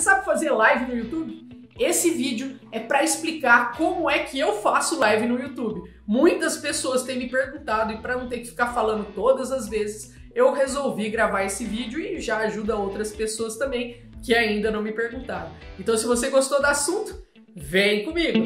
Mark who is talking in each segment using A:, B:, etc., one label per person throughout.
A: sabe fazer live no YouTube? Esse vídeo é para explicar como é que eu faço live no YouTube. Muitas pessoas têm me perguntado e para não ter que ficar falando todas as vezes, eu resolvi gravar esse vídeo e já ajuda outras pessoas também que ainda não me perguntaram. Então se você gostou do assunto, vem comigo!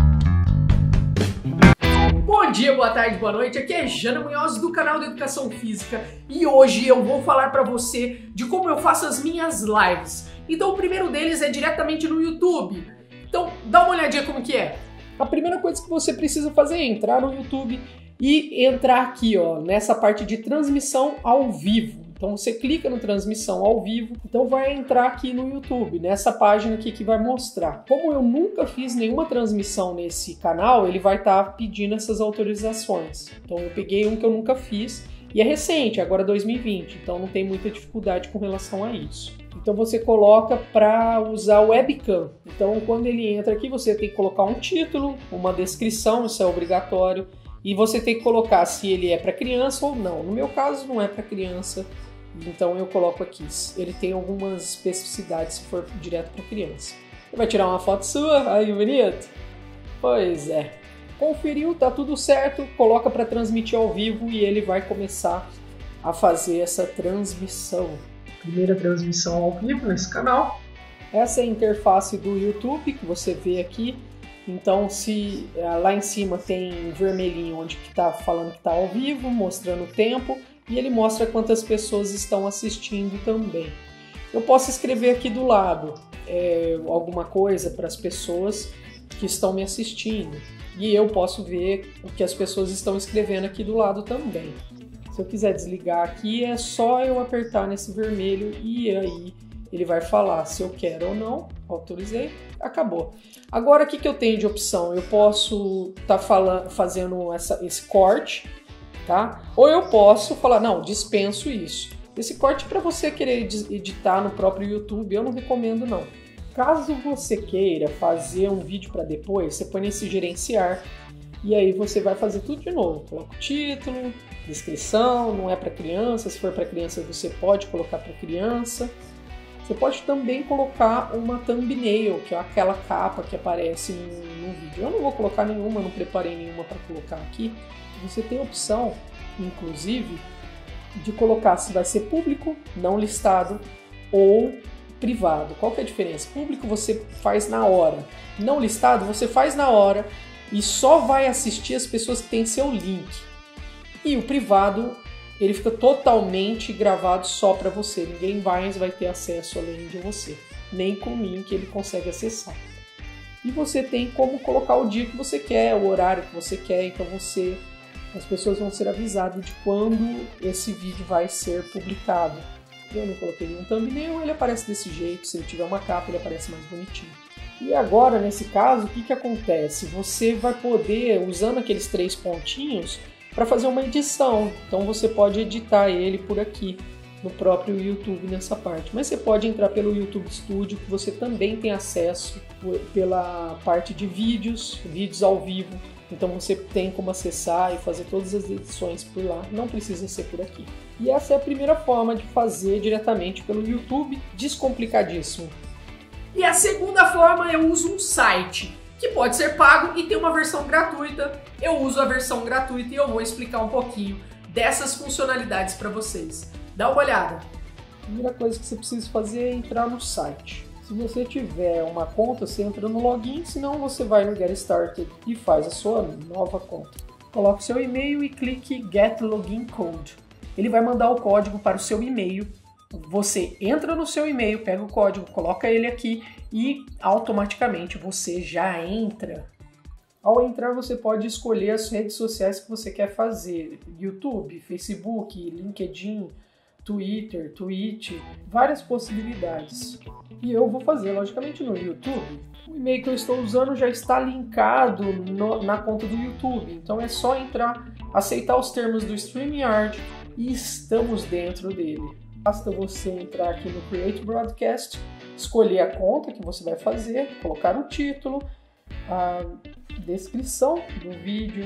A: Bom dia, boa tarde, boa noite, aqui é Jana Munhoz do canal de Educação Física e hoje eu vou falar para você de como eu faço as minhas lives. Então o primeiro deles é diretamente no YouTube, então dá uma olhadinha como que é. A primeira coisa que você precisa fazer é entrar no YouTube e entrar aqui, ó, nessa parte de transmissão ao vivo. Então você clica no transmissão ao vivo, então vai entrar aqui no YouTube, nessa página aqui que vai mostrar. Como eu nunca fiz nenhuma transmissão nesse canal, ele vai estar pedindo essas autorizações. Então eu peguei um que eu nunca fiz e é recente, agora 2020, então não tem muita dificuldade com relação a isso. Então você coloca para usar o webcam. Então quando ele entra aqui você tem que colocar um título, uma descrição, isso é obrigatório. E você tem que colocar se ele é para criança ou não. No meu caso não é para criança, então eu coloco aqui. Ele tem algumas especificidades se for direto para criança. Você vai tirar uma foto sua? Aí, bonito? Pois é. Conferiu, tá tudo certo, coloca para transmitir ao vivo e ele vai começar a fazer essa transmissão. Primeira transmissão ao vivo nesse canal. Essa é a interface do YouTube que você vê aqui. Então, se lá em cima tem vermelhinho onde que está falando que está ao vivo, mostrando o tempo, e ele mostra quantas pessoas estão assistindo também. Eu posso escrever aqui do lado alguma coisa para as pessoas que estão me assistindo, e eu posso ver o que as pessoas estão escrevendo aqui do lado também. Se eu quiser desligar aqui, é só eu apertar nesse vermelho e aí ele vai falar se eu quero ou não. Autorizei, acabou. Agora o que eu tenho de opção? Eu posso estar fazendo esse corte, tá? Ou eu posso falar, não, dispenso isso. Esse corte para você querer editar no próprio YouTube, eu não recomendo não. Caso você queira fazer um vídeo para depois, você põe nesse gerenciar e aí você vai fazer tudo de novo. Coloca o título, descrição, não é para criança, se for para criança você pode colocar para criança. Você pode também colocar uma thumbnail, que é aquela capa que aparece no vídeo. Eu não vou colocar nenhuma, não preparei nenhuma para colocar aqui. Você tem a opção, inclusive, de colocar se vai ser público, não listado, ou privado. Qual que é a diferença? Público você faz na hora. Não listado você faz na hora e só vai assistir as pessoas que têm seu link. E o privado ele fica totalmente gravado só para você. Ninguém mais vai ter acesso além de você. Nem com o link ele consegue acessar. E você tem como colocar o dia que você quer, o horário que você quer. Então as pessoas vão ser avisadas de quando esse vídeo vai ser publicado. Eu não coloquei nenhum thumbnail, ele aparece desse jeito. Se ele tiver uma capa, ele aparece mais bonitinho. E agora, nesse caso, o que acontece? Você vai poder, usando aqueles 3 pontinhos, para fazer uma edição. Então você pode editar ele por aqui, no próprio YouTube nessa parte. Mas você pode entrar pelo YouTube Studio, que você também tem acesso pela parte de vídeos ao vivo. Então você tem como acessar e fazer todas as edições por lá, não precisa ser por aqui. E essa é a primeira forma de fazer diretamente pelo YouTube, descomplicadíssimo. E a segunda forma, eu uso um site, que pode ser pago e tem uma versão gratuita. Eu uso a versão gratuita e eu vou explicar um pouquinho dessas funcionalidades para vocês. Dá uma olhada. A primeira coisa que você precisa fazer é entrar no site. Se você tiver uma conta, você entra no login, senão você vai no Get Started e faz a sua nova conta. Coloque seu e-mail e clique Get Login Code. Ele vai mandar o código para o seu e-mail. Você entra no seu e-mail, pega o código, coloca ele aqui e automaticamente você já entra. Ao entrar você pode escolher as redes sociais que você quer fazer. YouTube, Facebook, LinkedIn, Twitter, Twitch, várias possibilidades. E eu vou fazer logicamente no YouTube. O e-mail que eu estou usando já está linkado na conta do YouTube. Então é só entrar, aceitar os termos do StreamYard e estamos dentro dele. Basta você entrar aqui no Create Broadcast, escolher a conta que você vai fazer, colocar o título, a descrição do vídeo,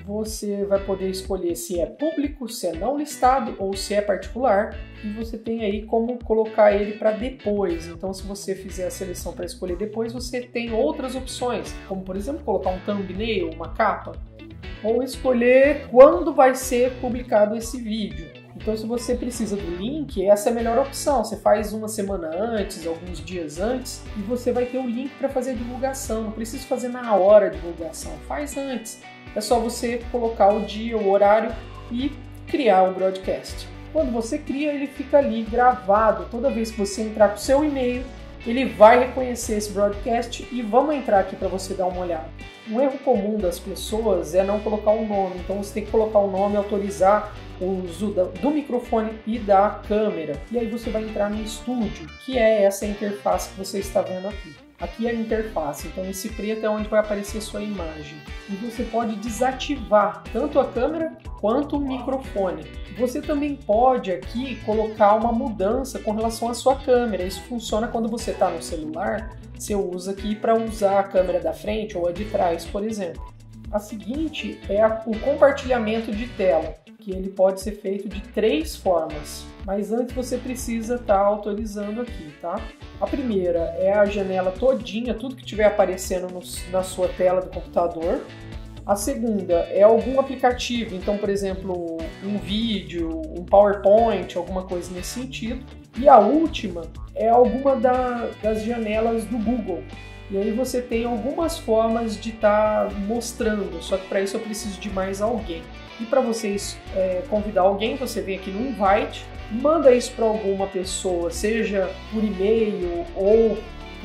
A: você vai poder escolher se é público, se é não listado ou se é particular, e você tem aí como colocar ele para depois. Então, se você fizer a seleção para escolher depois, você tem outras opções, como por exemplo colocar um thumbnail, uma capa, ou escolher quando vai ser publicado esse vídeo. Então, se você precisa do link, essa é a melhor opção. Você faz uma semana antes, alguns dias antes, e você vai ter o link para fazer a divulgação. Não precisa fazer na hora a divulgação, faz antes. É só você colocar o dia, o horário e criar o broadcast. Quando você cria, ele fica ali gravado. Toda vez que você entrar com o seu e-mail, ele vai reconhecer esse broadcast e vamos entrar aqui para você dar uma olhada. Um erro comum das pessoas é não colocar o nome. Então você tem que colocar o nome, autorizar o uso do microfone e da câmera. E aí você vai entrar no estúdio, que é essa interface que você está vendo aqui. Aqui é a interface, então esse preto é onde vai aparecer sua imagem. E você pode desativar tanto a câmera quanto o microfone. Você também pode aqui colocar uma mudança com relação à sua câmera. Isso funciona quando você está no celular, você usa aqui para usar a câmera da frente ou a de trás, por exemplo. A seguinte é o compartilhamento de tela, que ele pode ser feito de 3 formas. Mas antes você precisa estar autorizando aqui, tá? A primeira é a janela todinha, tudo que estiver aparecendo na sua tela do computador. A segunda é algum aplicativo, então, por exemplo, um vídeo, um PowerPoint, alguma coisa nesse sentido. E a última é alguma das janelas do Google. E aí você tem algumas formas de estar mostrando, só que para isso eu preciso de mais alguém. E para vocês convidar alguém, você vem aqui no Invite, manda isso para alguma pessoa, seja por e-mail ou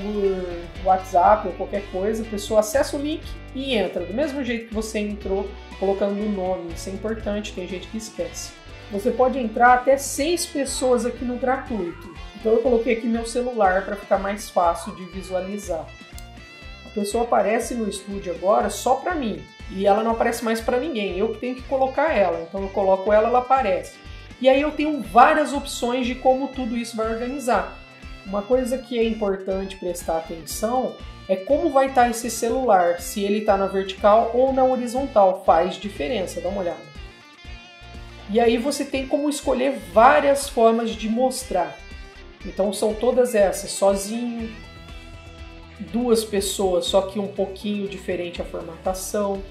A: por WhatsApp ou qualquer coisa. A pessoa acessa o link e entra, do mesmo jeito que você entrou, colocando o nome. Isso é importante, tem gente que esquece. Você pode entrar até 6 pessoas aqui no gratuito. Então eu coloquei aqui meu celular para ficar mais fácil de visualizar. A pessoa aparece no estúdio agora só para mim. E ela não aparece mais para ninguém, eu que tenho que colocar ela. Então eu coloco ela, ela aparece. E aí eu tenho várias opções de como tudo isso vai organizar. Uma coisa que é importante prestar atenção é como vai estar esse celular, se ele está na vertical ou na horizontal. Faz diferença, dá uma olhada. E aí você tem como escolher várias formas de mostrar. Então são todas essas, sozinho, 2 pessoas, só que um pouquinho diferente a formatação,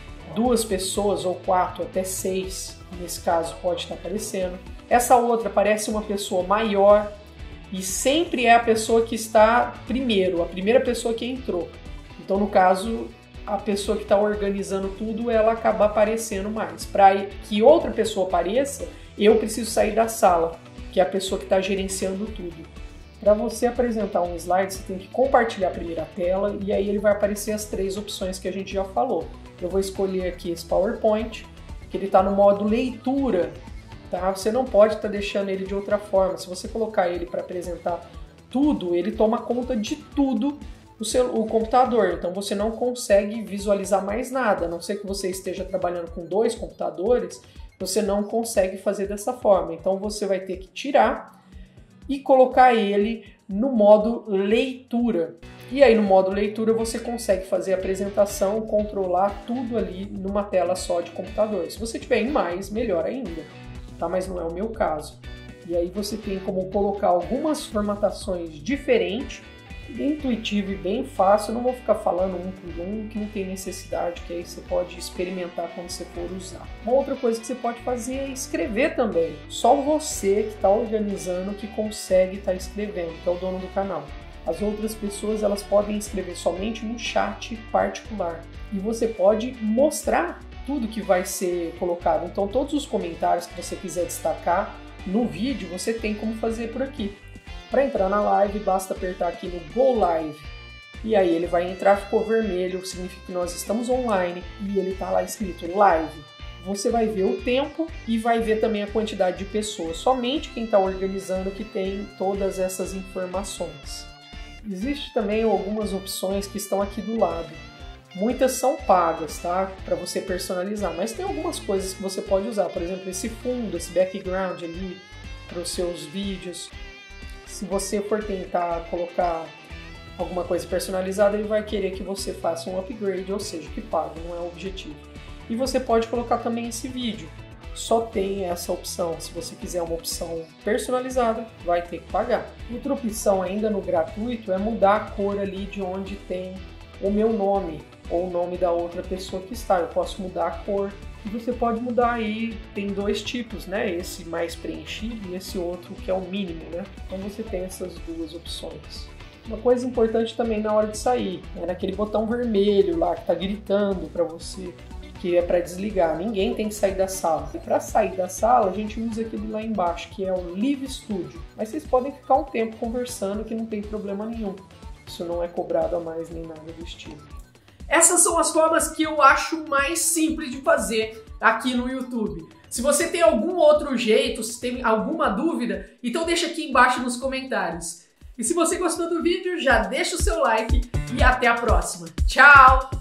A: 2 pessoas ou 4 até 6, nesse caso pode estar aparecendo. Essa outra parece uma pessoa maior e sempre é a pessoa que está primeiro, a primeira pessoa que entrou. Então, no caso, a pessoa que está organizando tudo, ela acaba aparecendo mais. Para que outra pessoa apareça, eu preciso sair da sala, que é a pessoa que está gerenciando tudo. Para você apresentar um slide, você tem que compartilhar primeiro a tela e aí ele vai aparecer as 3 opções que a gente já falou. Eu vou escolher aqui esse PowerPoint, que ele está no modo leitura, tá? Você não pode estar deixando ele de outra forma. Se você colocar ele para apresentar tudo, ele toma conta de tudo o computador. Então você não consegue visualizar mais nada, a não ser que você esteja trabalhando com 2 computadores, você não consegue fazer dessa forma. Então você vai ter que tirar e colocar ele no modo leitura. E aí no modo leitura você consegue fazer a apresentação, controlar tudo ali numa tela só de computador. Se você tiver em mais, melhor ainda, tá? Mas não é o meu caso. E aí você tem como colocar algumas formatações diferentes, bem intuitivo e bem fácil. Eu não vou ficar falando um por um, que não tem necessidade, que aí você pode experimentar quando você for usar. Uma outra coisa que você pode fazer é escrever também. Só você que está organizando que consegue estar escrevendo, que é o dono do canal. As outras pessoas, elas podem escrever somente no chat particular. E você pode mostrar tudo que vai ser colocado. Então, todos os comentários que você quiser destacar no vídeo, você tem como fazer por aqui. Para entrar na live, basta apertar aqui no Go Live. E aí ele vai entrar, ficou vermelho, significa que nós estamos online. E ele está lá escrito Live. Você vai ver o tempo e vai ver também a quantidade de pessoas. Somente quem está organizando que tem todas essas informações. Existem também algumas opções que estão aqui do lado. Muitas são pagas, tá? Para você personalizar, mas tem algumas coisas que você pode usar. Por exemplo, esse fundo, esse background ali para os seus vídeos. Se você for tentar colocar alguma coisa personalizada, ele vai querer que você faça um upgrade, ou seja, que pague, não é o objetivo. E você pode colocar também esse vídeo. Só tem essa opção. Se você quiser uma opção personalizada, vai ter que pagar. Outra opção ainda no gratuito é mudar a cor ali de onde tem o meu nome ou o nome da outra pessoa que está. Eu posso mudar a cor. E você pode mudar aí, tem dois tipos, né? Esse mais preenchido e esse outro que é o mínimo, né? Então você tem essas duas opções. Uma coisa importante também na hora de sair, é naquele botão vermelho lá que está gritando para você, que é para desligar. Ninguém tem que sair da sala. E para sair da sala, a gente usa aquele lá embaixo, que é o Live Studio. Mas vocês podem ficar um tempo conversando que não tem problema nenhum. Isso não é cobrado a mais nem nada do estilo. Essas são as formas que eu acho mais simples de fazer aqui no YouTube. Se você tem algum outro jeito, se tem alguma dúvida, então deixa aqui embaixo nos comentários. E se você gostou do vídeo, já deixa o seu like e até a próxima. Tchau!